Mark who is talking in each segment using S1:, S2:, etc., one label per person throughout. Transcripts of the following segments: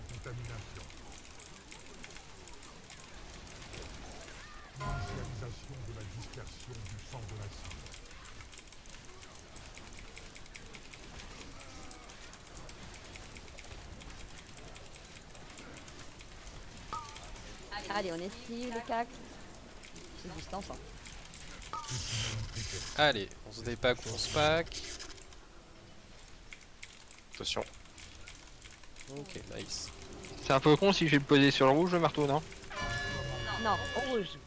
S1: Contamination. Initialisation de la dispersion du sang de la cible.
S2: Allez, on esquive le cac. C'est distance. Hein.
S3: Allez, on se dépack, on se pack.
S4: Attention.
S3: Ok, nice.
S5: C'est un peu con si je vais le poser sur le rouge le marteau, non?
S2: Non, au rouge.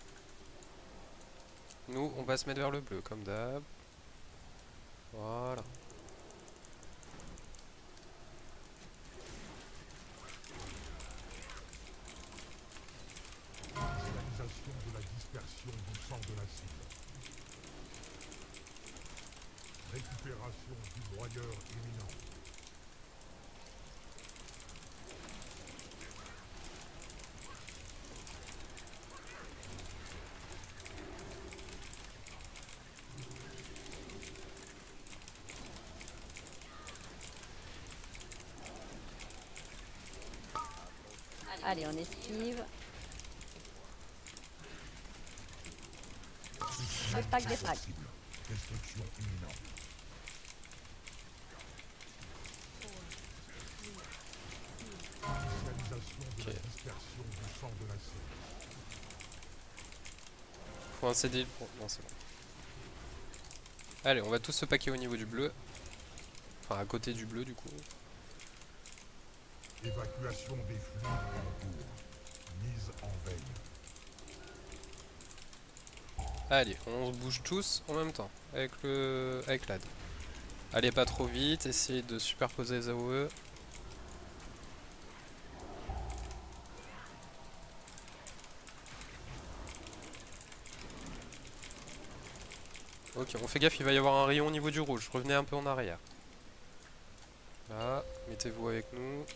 S3: Nous, on va se mettre vers le bleu, comme d'hab. Voilà.
S1: Initialisation de la dispersion du sang de la cible. Récupération du broyeur imminent.
S2: Allez, on esquive. Dépack, dépack.
S1: Destruction imminente. Initialisation de la dispersion du sang de la cible.
S3: Faut un CD pour... Non, c'est bon. Allez, on va tous se paquer au niveau du bleu. Enfin, à côté du bleu, du coup.
S1: Évacuation des fluides en cours. Mise en veille.
S3: Allez, on se bouge tous en même temps, avec l'AD. Allez pas trop vite, essayez de superposer les AOE. Ok, on fait gaffe, il va y avoir un rayon au niveau du rouge, revenez un peu en arrière. Là, mettez-vous avec nous.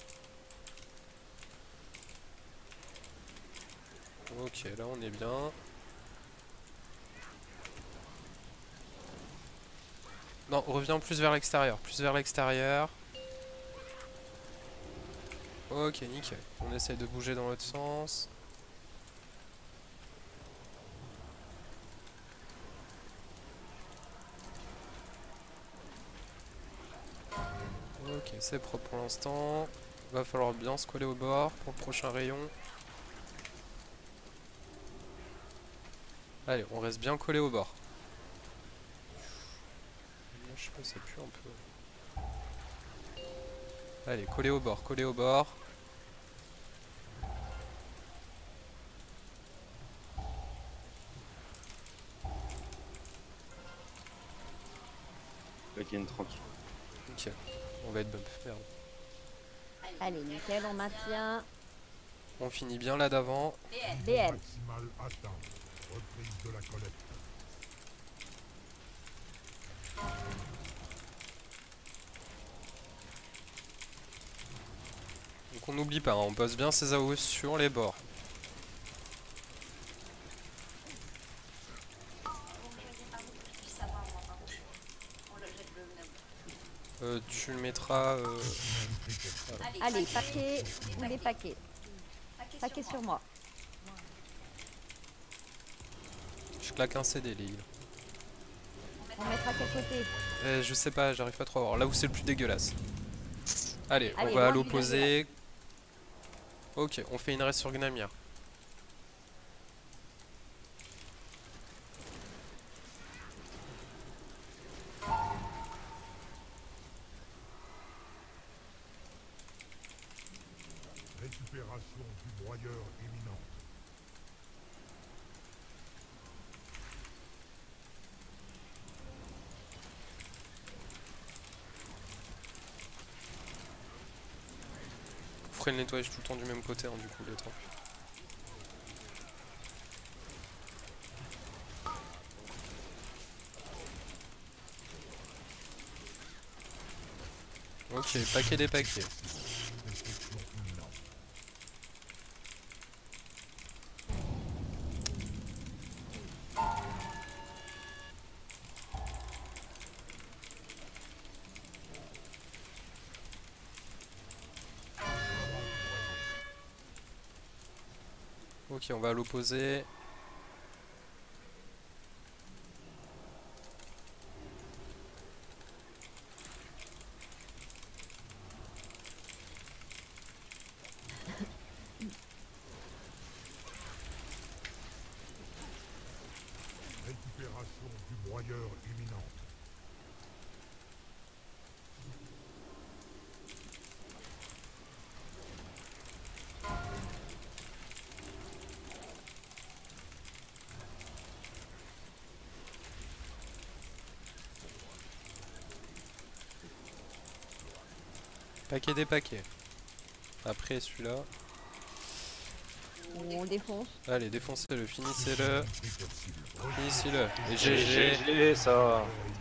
S3: Ok, là on est bien. Non, reviens plus vers l'extérieur, plus vers l'extérieur. Ok, nickel. On essaie de bouger dans l'autre sens. Ok, c'est propre pour l'instant. Va falloir bien se coller au bord pour le prochain rayon. Allez, on reste bien collé au bord. Là, je sais pas, ça pue un peu. Allez, collé au bord, collé au bord.
S4: Là, il y a une tranquille.
S3: Nickel. On va être bump. Merde.
S2: Allez, nickel, on maintient.
S3: On finit bien là d'avant.
S2: BL.
S1: Maximal atteint. Reprise de la collecte.
S3: Donc on n'oublie pas, hein, on pose bien ses AOE sur les bords. Tu le mettras... voilà.
S2: Allez, paquet, vous les paquets. Paquet sur moi.
S3: Je claque un CD, les heals.
S2: On mettra quel côté?
S3: Je sais pas, j'arrive pas trop à voir. Là où c'est le plus dégueulasse. Allez, on
S2: Allez,
S3: va à
S2: loin du
S3: l'opposé. Ok, on fait une race sur Gnamir.
S1: Récupération du broyeur imminente.
S3: Vous ferez le nettoyage tout le temps du même côté, hein, du coup, les temps. Ok, paquet des paquets.
S1: Destruction imminente.
S3: Ok, on va à l'opposé.
S1: Récupération du broyeur imminente.
S3: Paquet des paquets. Après celui-là.
S2: On le défonce.
S3: Allez, défoncez-le, finissez-le.
S1: Irréversible.
S3: Finissez-le. Et GG.
S4: GG, ça.